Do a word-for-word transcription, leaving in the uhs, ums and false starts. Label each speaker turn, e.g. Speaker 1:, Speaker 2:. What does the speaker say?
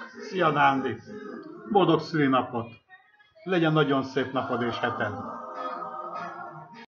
Speaker 1: Szia, Nándi! Boldog szülinapot! Legyen nagyon szép napod és heted!